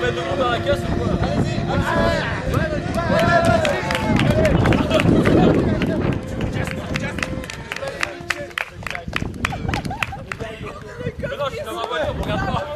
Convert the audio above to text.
mettre le monde dans la caisse ou quoi? Allez-y! Non, je suis dans ma voiture, regarde pas!